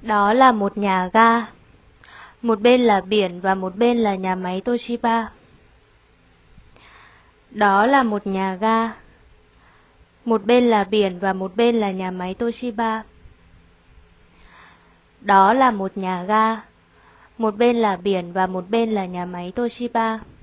Đó là một nhà ga. Một bên là biển và một bên là nhà máy Toshiba. Đó là một nhà ga. Một bên là biển và một bên là nhà máy Toshiba. Đó là một nhà ga. Một bên là biển và một bên là nhà máy Toshiba.